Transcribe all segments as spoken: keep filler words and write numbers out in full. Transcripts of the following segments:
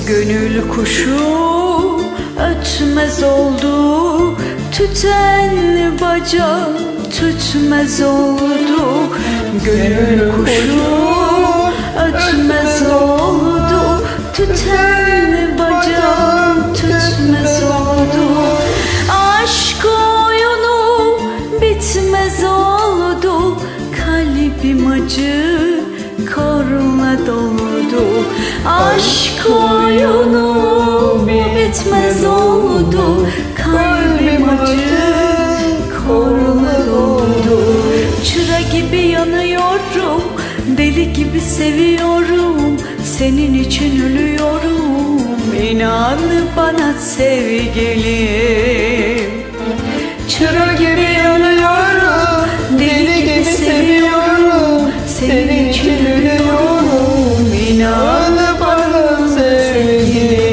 Gönül kuşu ötmez oldu, tüten baca tütmez oldu. Gönül kuşu ötmez oldu, tüten baca tütmez oldu. Aşk oyunu bitmez oldu, kalbim acı korla doldu. Aşk oyunu bitmez oldu, kalbim acı korla doldu. Çıra gibi yanıyorum, deli gibi seviyorum, senin için ölüyorum, inan bana sevgilim. Çıra gibi yanıyorum, deli gibi seviyorum, senin için ölüyorum, inan bana sevgilim.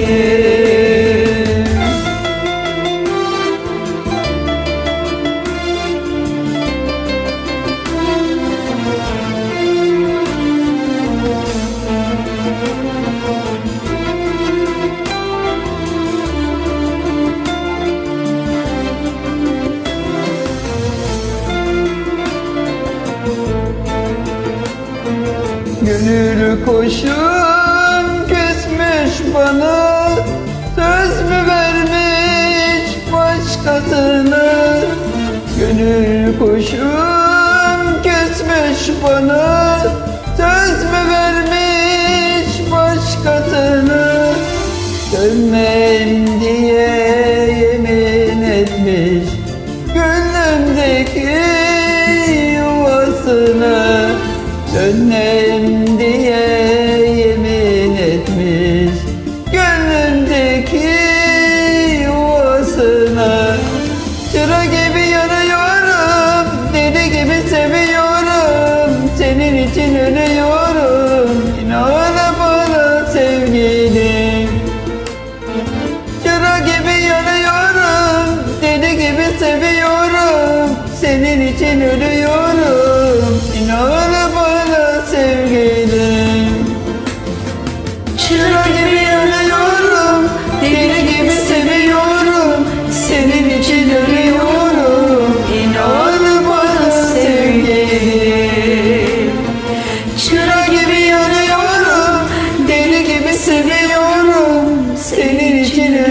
Gönül kuşum küsmüş bana, söz mü vermiş başkasına? Gönül kuşum küsmüş bana, söz mü vermiş başkasına? Dönmem diye yemin etmiş gönlümdeki yuvasına. Dönmem diye yemin etmiş gönlümdeki yuvasına. Çıra gibi yanıyorum, deli gibi seviyorum, senin için ölüyorum, inan bana sevgilim. Çıra gibi yanıyorum, deli gibi seviyorum, senin için ölüyorum, inan bana sevgilim. Çıra gibi yanıyorum, deli gibi seviyorum, senin için ölüyorum, inan bana sevgilim. Çıra gibi yanıyorum, deli gibi seviyorum, senin için